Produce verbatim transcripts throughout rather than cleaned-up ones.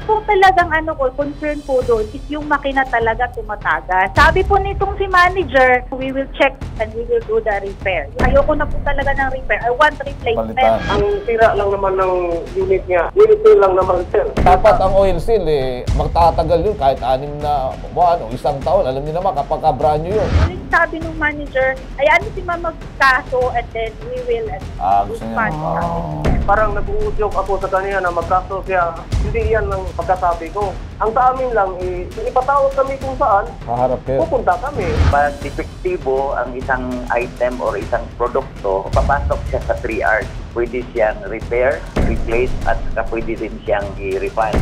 po talagang ano ko, concern po doon is yung makina talaga tumatagas. Sabi po nitong si manager, we will check and we will do the repair. Ayoko na po talaga ng repair. I want replacement. Palitan. Ang tira lang naman ng unit niya, unit seal lang naman, sir. Dapat ang oil seal, eh, magtatagal yun kahit anim na buwan o isang taon. Alam niyo naman, kapag ka-brand new yun. Yung sabi ng manager, ay ano si ma'am magkaso and then we will and Ah, gusto niya. refund. Oh. Parang nag-uudyok ako sa kanya na magkaso siya. Hindi yan ang pagkasabi ko. Ang sa amin lang, eh, ipatawag kami kung saan, Haharap kayo. pupunta kami. Pag depektibo ang isang item or isang produkto, papasok siya sa three R's. Pwede siyang repair, replace, at saka pwede din siyang i-refund.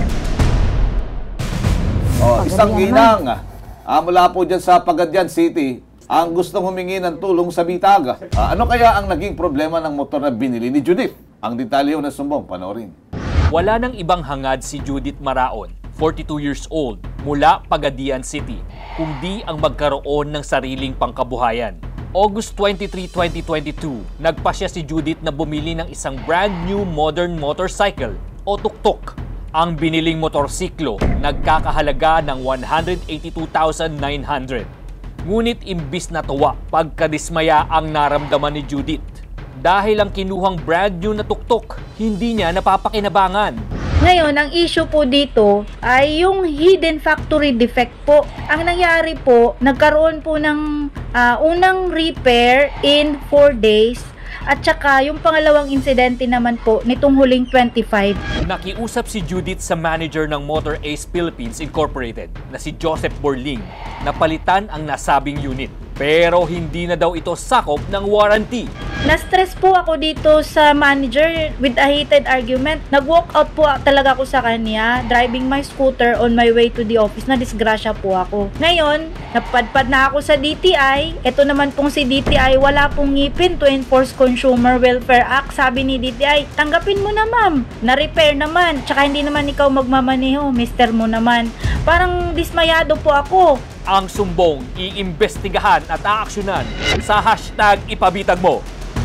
Oh, isang ginang ah, mula po dyan sa Pagadian City ang gustong humingi ng tulong sa Bitaga. Ah, ano kaya ang naging problema ng motor na binili ni Judith? Ang detalye na sumbong, panoorin. Wala nang ibang hangad si Judith Maraon, forty-two years old, mula Pagadian City, kundi ang magkaroon ng sariling pangkabuhayan. August twenty-third, twenty twenty-two, nagpasya si Judith na bumili ng isang brand new modern motorcycle o tuktok. Ang biniling motorsiklo nagkakahalaga ng one hundred eighty-two thousand nine hundred. Ngunit imbis na tuwa, pagkadismaya ang naramdaman ni Judith. Dahil ang kinuhang brand new na tuktok, hindi niya napapakinabangan. Ngayon, ang issue po dito ay yung hidden factory defect po. Ang nangyari po, nagkaroon po ng uh, unang repair in four days. At saka yung pangalawang insidente naman po nitong huling twenty-five. Nakiusap si Judith sa manager ng Motor Ace Philippines Incorporated na si Joseph Borling na palitan ang nasabing unit. Pero hindi na daw ito sakop ng warranty. Na-stress po ako dito sa manager with a heated argument. Nag-walk out po talaga ako sa kanya, driving my scooter on my way to the office. Na-disgrasya po ako. Ngayon, napadpad na ako sa D T I. Ito naman pong si D T I, wala pong ngipin to enforce Consumer Welfare Act. Sabi ni D T I, tanggapin mo na ma'am. Na-repair naman. Tsaka hindi naman ikaw magmamaneho, mister mo naman. Parang dismayado po ako. Ang sumbong, iimbestigahan at aaksyonan sa hashtag ipabitag mo.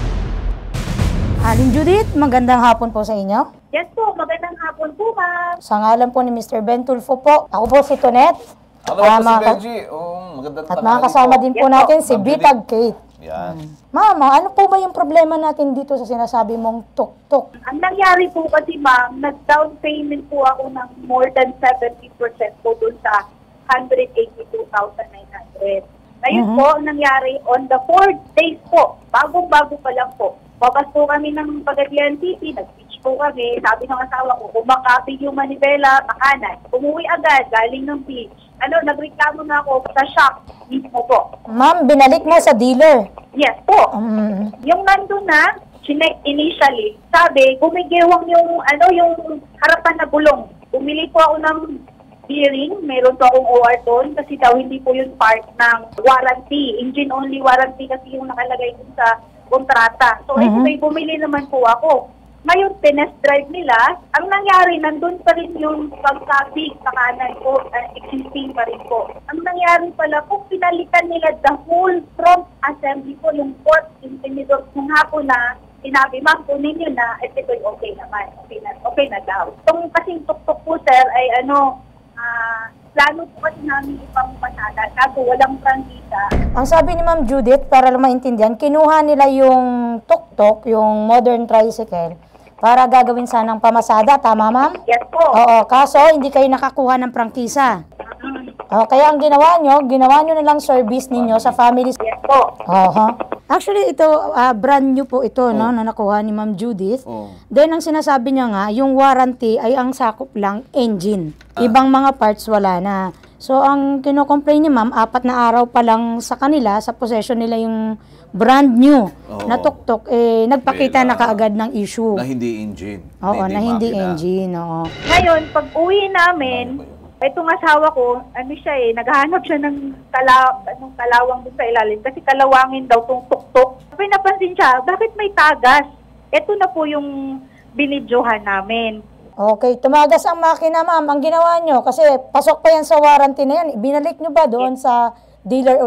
Aling Judith, magandang hapon po sa inyo. Yes po, magandang hapon po ma'am. Sa ngalan po ni mister Ben Tulfo po. Ako po si Tonet. Ako po si mga- Benji. Oh, magandang At tanghali mga kasama po. din po Yes po. natin si Ma'am Bitag Kate. Yan. Mama, ano po ba yung problema natin dito sa sinasabi mong tuk-tuk? Ang nangyari po kasi ma'am, nag-down payment po ako ng more than seventy percent po dun sa one hundred eighty-two thousand nine hundred. Ngayon Mhm. po, ang nangyari, on the fourth days po, bagong-bago pa lang po, babas po kami ng Pagadian City, nag-beach po kami, sabi ng asawa ko, kumakapig yung manibela, makanan. Umuwi agad, galing ng beach. Ano, nagreklamo na ako sa shop mismo po. Ma'am, binalik mo sa dealer. Yes po. Mm. Yung nandun na, chinek initially, sabi, gumigewang yung, ano, yung harapan na gulong. Bumili po ako ng bearing, meron po akong O R doon kasi daw hindi po yung part ng warranty. Engine only warranty kasi yung nakalagay dun sa kontrata. So, Mhm. may bumili naman po ako. Ngayon, tinest drive nila, ang nangyari, nandun pa rin yung pagkabig sa kanan ko, uh, existing pa rin po. Ang nangyari pala po, pinalitan nila the whole front assembly po, yung port, yung tinidor ng hapon na sinabi, ma'am, kunin nyo na, at ito'y okay naman, okay na, okay na daw. Itong kasing tuktok po, sir, ay ano, ah, plano po kasi namin ipang pasada, kaso walang prangkita. Ang sabi ni Ma'am Judith, para lang maintindihan, kinuha nila yung tuk-tuk, yung modern tricycle, para gagawin sanang pamasada. Tama, ma'am? Yes po. Oo, kaso hindi kayo nakakuha ng prangkisa. Mhm. Oh, kaya ang ginawa nyo, ginawa nyo na lang service ninyo sa family. Yes po. Oho. Actually, ito, ah, brand new po ito, no, na nakuha ni Ma'am Judith. Oh. Then, ang sinasabi niya nga, yung warranty ay ang sakop lang engine. Ibang mga parts wala na. So, ang kino-complain ni Ma'am, apat na araw pa lang sa kanila, sa possession nila yung brand new Oo. na tuktok, eh, nagpakita Bela. na kaagad ng issue. Na hindi engine. Oo, na hindi makina. engine, oo. Ngayon, pag uwi namin, itong asawa ko, ano siya eh, naghahanap siya ng kala, anong kalawang doon sa ilalim kasi kalawangin daw tong tuktok. Sabi napansin siya, bakit may tagas? Ito na po yung binidyohan namin. Okay, tumagas ang makina, ma'am. Ang ginawa nyo, kasi pasok pa yan sa warranty na yan, binalik nyo ba doon sa dealer ulit?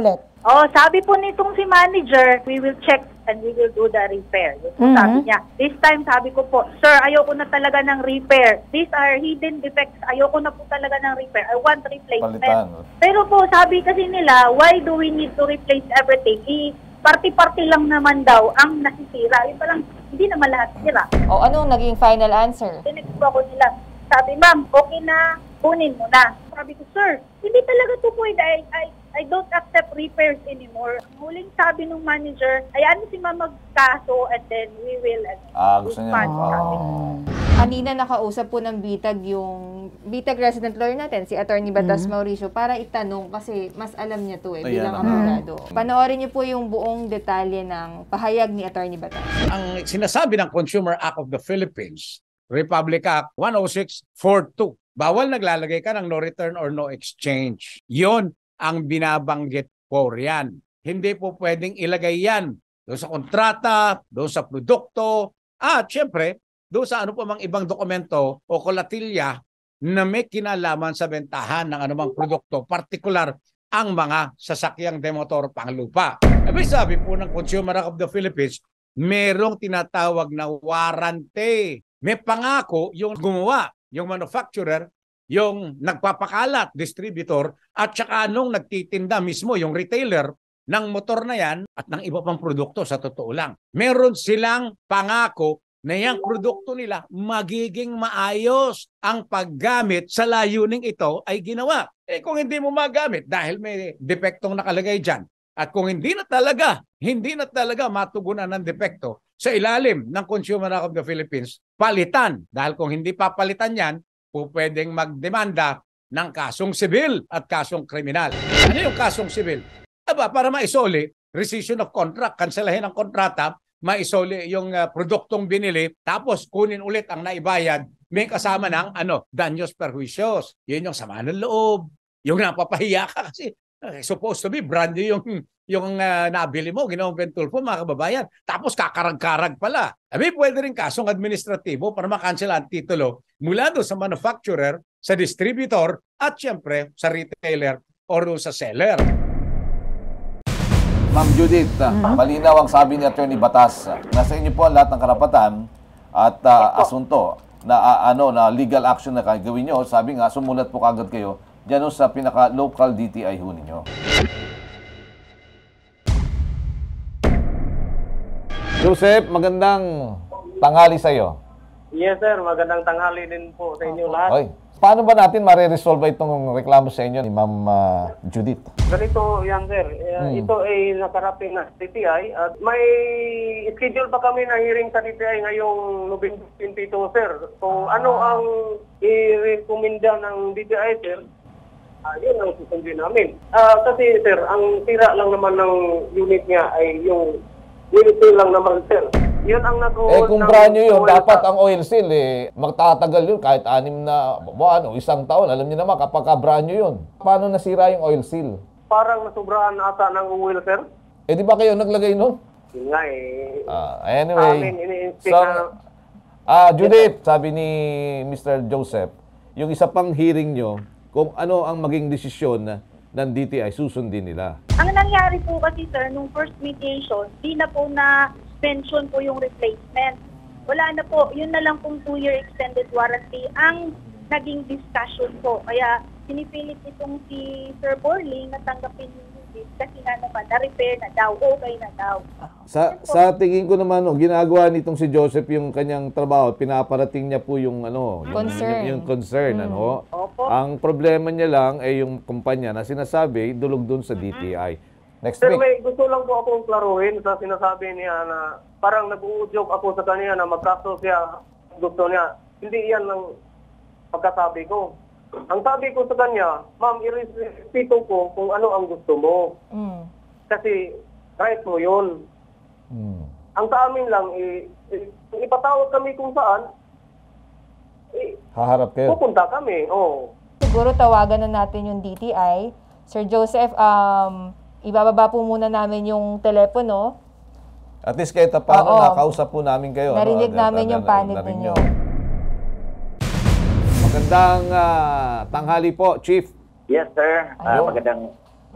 Oh, sabi po nitong si manager, we will check and we will do the repair. Yun po Mhm. sabi niya. This time, sabi ko po, sir, ayoko na talaga ng repair. These are hidden defects. Ayoko na po talaga ng repair. I want replacement. Palitan. Pero po, sabi kasi nila, why do we need to replace everything? I party-party lang naman daw ang nasisira. Yung parang, hindi naman lahat sira. O anong naging final answer? Tinext po ako nila. Sabi, ma'am, okay na, kunin mo na. Sabi ko, sir, hindi talaga to pwede. I, I, I don't accept repairs anymore. Ang huling sabi ng manager, ayaan mo si ma'am magkaso and then we will. Ah, gusto niya. refund, sabi ko. Kanina nakausap po ng Bitag yung Bitag resident lawyer natin, si Attorney Batas Mauricio, para itanong kasi mas alam niya to eh, Ayan bilang na. abogado. Panoorin niyo po yung buong detalye ng pahayag ni Attorney Batas. Ang sinasabi ng Consumer Act of the Philippines, Republic Act one oh six forty-two, bawal naglalagay ka ng no return or no exchange. Yon ang binabanggit po riyan. Hindi po pwedeng ilagay yan doon sa kontrata, doon sa produkto, at syempre, doon sa ano pa mang ibang dokumento o kolatilya na may kinalaman sa bentahan ng anumang produkto, partikular ang mga sasakyang demotor panglupa. Sabi sabi po ng Consumer Act of the Philippines, merong tinatawag na warranty. May pangako yung gumawa, yung manufacturer, yung nagpapakalat, distributor, at saka nung nagtitinda mismo, yung retailer ng motor na yan at ng iba pang produkto sa totoo lang. Meron silang pangako na yung produkto nila magiging maayos ang paggamit sa layuning ito ay ginawa. Eh kung hindi mo magamit dahil may depektong nakalagay dyan, at kung hindi na talaga, hindi na talaga matugunan ng depekto sa ilalim ng Consumer Act of the Philippines, palitan. Dahil kung hindi papalitan yan, po pwedeng magdemanda ng kasong sibil at kasong kriminal. Ano yung kasong sibil? Aba, para maisoli, rescission of contract, kanselahin ang kontrata, maisoli yung uh, produktong binili, tapos kunin ulit ang naibayad, may kasama ng ano, daños perjuicios. Yun yung sama ng loob, yung napapahiya ka kasi uh, supposed to be brand new yung, yung uh, nabili mo, ginawang Ventulfo, mga kababayan. Tapos kakarag-karag pala. Abi, pwede rin kasong administratibo para makansela ang titulo mula doon sa manufacturer, sa distributor, at syempre sa retailer or sa seller. Ma'am Judith, ah, malinaw ang sabi ni Attorney Batas. Nasa inyo po ang lahat ng karapatan at ah, asunto na ah, ano na legal action na gagawin nyo. Sabi nga, sumulat po kagad kayo dyan sa pinaka-local D T I ho ninyo. Joseph, magandang tanghali sa iyo. Yes sir, magandang tanghali din po sa inyo lahat. Oy, paano ba natin mare-resolve itong reklamo sa inyo ni Ma'am uh, Judith? Ganito yan sir, uh, Hmm. ito ay nakarating na D T I at may schedule pa kami na hearing sa D T I ngayong November twenty-two sir. Kung ano ang i-recommenda ng D T I sir, uh, yun ang susundin namin. Uh, kasi sir, ang tira lang naman ng unit niya ay yung unit lang naman sir. Yun ang nag-hold Eh kung ng brand new yun, oil dapat sa- ang oil seal eh, magtatagal yun kahit anim na buwan o isang taon. Alam niyo naman kapag ka brand new yun. Paano nasira yung oil seal? parang nasubrahan ata ng oil sir. Eh di ba kayo naglagay nun? Yun nga eh. Ah, anyway, Amin, ini-inspect so, na- ah, Judith, sabi ni Mister Joseph, yung isa pang hearing nyo, kung ano ang maging desisyon ng D T I, susundin nila. Ang nangyari po kasi sir, nung first mediation, di na po na mention po yung replacement. Wala na po, yun na lang pong two-year extended warranty ang naging discussion po. Kaya pinipilit itong si Sir Borling na tanggapin yung unit kasi nga naman na-repair na daw, okay na daw. Sa sa tingin ko naman, no, ginagawa nitong si Joseph yung kanyang trabaho, pinaparating niya po yung ano, yung Concern. yung, yung concern, ano. Opo. Ang problema niya lang ay yung kumpanya na sinasabi dulog doon sa D T I. Next Sir, week. may gusto lang po akong klaruhin sa sinasabi niya na parang nag-uudyok ako sa kanya na magkaso siya, gusto niya. Hindi yan ang pagkasabi ko. Ang sabi ko sa kanya, ma'am, irespeto ko kung ano ang gusto mo. Mm. Kasi right mo yun. Hmm. Ang sa amin lang, eh, eh, kung ipatawag kami kung saan, eh, Haharap kayo. pupunta kami. Oh. Siguro tawagan na natin yung D T I. Sir Joseph, um, ibababa po muna namin yung telepono. At least kahit na paano, Oo. nakausap po namin kayo. Narinig ano, namin na- yung na- panig narinig ninyo. nyo. Magandang ah, tanghali po, Chief. Yes, sir. Ah, Ayun. magandang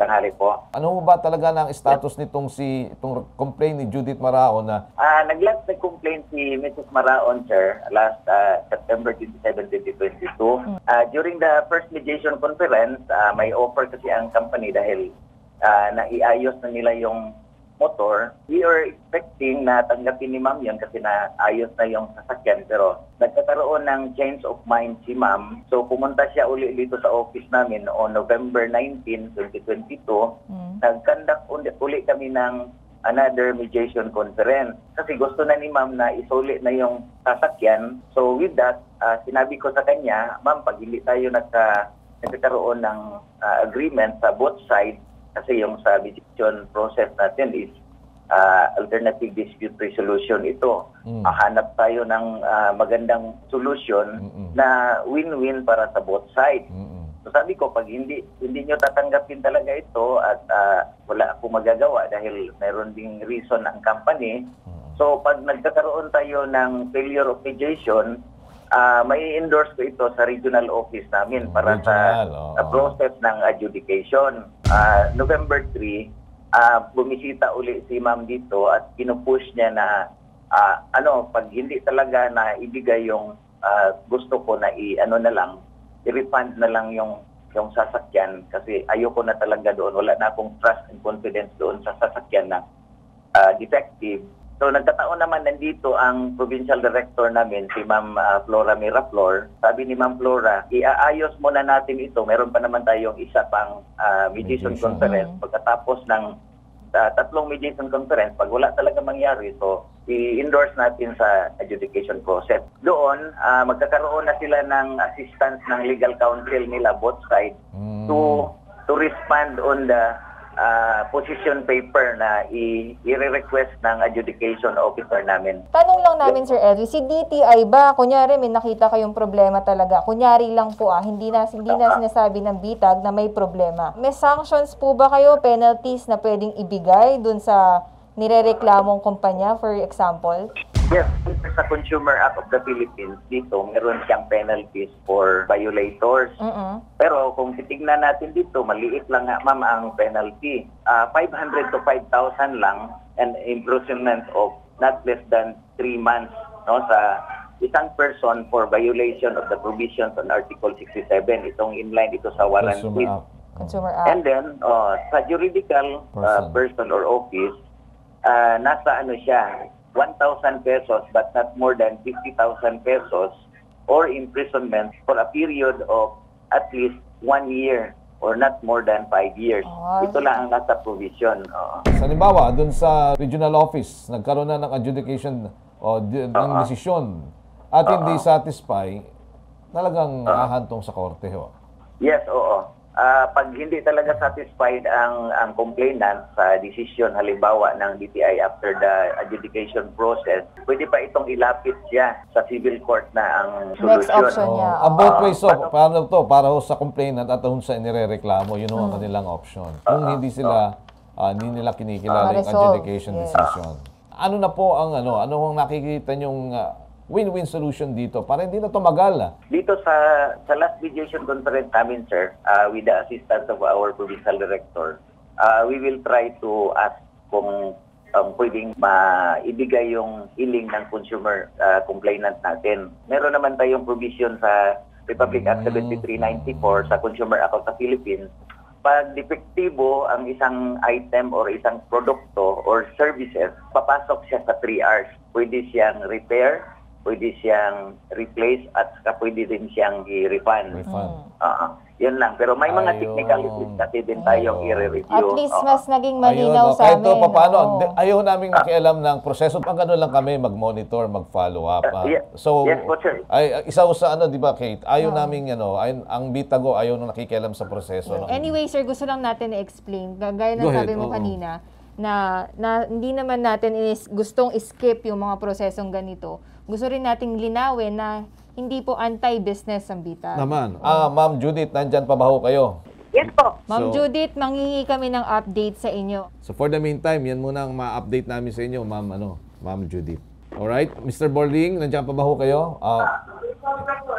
tanghali po. Ano ba talaga na ang status nitong si itong complaint ni Judith Maraon na Ah, nag-last nag-complaint si Missus Maraon, sir, last uh, September twenty-seven, twenty twenty-two. Ah, during the first mediation conference, ah, may offer kasi ang company dahil ah, naiayos na nila yung motor. We are expecting na tanggapin ni ma'am yun kasi naayos na yung sasakyan. Pero nagkakaroon ng change of mind si ma'am. So pumunta siya uli dito sa office namin on November nineteenth, twenty twenty-two. Mm. Nag-conduct uli kami ng another mediation conference. Kasi gusto na ni ma'am na isuli na yung sasakyan. So with that, uh, sinabi ko sa kanya, ma'am, pag hindi tayo nagka, nagkakaroon ng uh, agreement sa both sides, kasi yung sa mediation process natin is uh, alternative dispute resolution ito. Mm. Uh, hanap tayo ng uh, magandang solution Mm-mm. na win-win para sa both sides. Mm-mm. So sabi ko, pag hindi hindi nyo tatanggapin talaga ito at uh, wala akong magagawa dahil mayroon ding reason ang company. Mm. So pag nagkakaroon tayo ng failure of mediation, Uh, may endorse ko ito sa regional office namin para regional, sa, oh. sa process ng adjudication. Uh, November third, uh, bumisita uli si ma'am dito at pinupush niya na uh, ano, pag hindi talaga na ibigay yung uh, gusto ko na i-ano na lang, i-refund na lang yung yung sasakyan kasi ayoko na talaga doon. Wala na akong trust and confidence doon sa sasakyan na uh, defective. So nagkataon naman nandito ang provincial director namin, si Ma'am uh, Flora Miraflor. Sabi ni Ma'am Flora, iaayos muna natin ito. Meron pa naman tayong isa pang uh, mediation, mediation conference. Pagkatapos ng uh, tatlong mediation conference, pag wala talaga mangyari, so i-endorse natin sa adjudication process. Doon, uh, magkakaroon na sila ng assistance ng legal counsel nila, both sides, mm. to to respond on the Uh, position paper na i- i-request ng adjudication officer namin. Tanong lang namin, Sir Edwin, si D T I ba, kunyari may nakita kayong problema talaga, kunyari lang po ah, hindi na, hindi na sinasabi ng bitag na may problema. May sanctions po ba kayo, penalties na pwedeng ibigay dun sa nirereklamong kumpanya, for example? Yes, sa Consumer Act of the Philippines, dito meron siyang penalties for violators. Uh-uh. Pero kung titignan natin dito, maliit lang nga, ma'am, ang penalty. Uh, five hundred to five thousand lang and imprisonment of not less than three months no, sa isang person for violation of the provisions on Article sixty-seven. Itong inline ito sa warranty. Consumer Act. Consumer Act. And then, uh, sa juridical uh, person or office, uh, nasa ano siya, one thousand pesos but not more than fifty thousand pesos or imprisonment for a period of at least one year or not more than five years. Oh. Ito lang ang nasa provision. Oh. Sa halimbawa, dun sa regional office, nagkaroon na ng adjudication o di, ng uh-huh. desisyon at uh-huh. hindi satisfy, talagang uh-huh. ahantong sa korte. Ho. Yes, oo. Uh, pag hindi talaga satisfied ang ang complainant sa decision halimbawa ng D T I after the adjudication process, pwede pa itong ilapit siya sa civil court na ang solusyon. Next option niya. Oh. Uh, both ways, so, uh, paano to? Para ho sa complainant at ho sa inirereklamo, yun ang mm. kanilang option. Kung uh, hindi sila, uh, hindi nila kinikilala uh, yung adjudication yeah. decision. Ano na po ang ano, ano ang nakikita nyong uh, win-win solution dito para hindi na tumagal na? Dito sa sa last mediation conference namin, sir, uh, with the assistance of our provincial director, uh, we will try to ask kung um, pwedeng maibigay yung hiling ng consumer uh, complainant natin. Meron naman tayong provision sa Republic Act seventy-three ninety-four sa Consumer Act of the Philippines. Pag defektibo ang isang item or isang produkto or services, papasok siya sa three R's. Pwede siyang repair, pwede siyang replace at saka pwede din siyang i-refund. Refund. Uh, yun lang. Pero may mga Ayun. technicalities kasi din tayong i-review. At least uh, mas naging malinaw Ayun, sa amin. amin. Pa, paano? Oh. Ayaw namin makialam ng proseso. Pag ano lang kami, mag-monitor, mag-follow up. Uh, uh. yeah. So, yes, po, sir. Ay, isa sa ano, di ba, Kate? Ayaw oh. namin, ano, ay, ang bitago, ayaw nung nakikialam sa proseso. Yeah. No? Anyway, sir, gusto lang natin i-explain. Gaya ng sabi mo oh. kanina, na, na hindi naman natin is, gustong skip yung mga prosesong ganito. Gusto rin nating linawin na hindi po anti-business ang bitag. Naman. Ah, Ma'am Judith, nandyan pa ba ho kayo? Yes po. Ma'am So, Judith, manghingi kami ng update sa inyo. So for the meantime, yan muna ang ma-update namin sa inyo, Ma'am ano, Ma'am Judith. Alright, Mister Borling, nandyan pa ba ho kayo? Ah,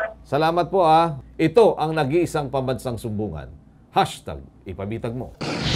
salamat po ah. Ito ang nag-iisang pambansang sumbungan. Hashtag ipabitag mo.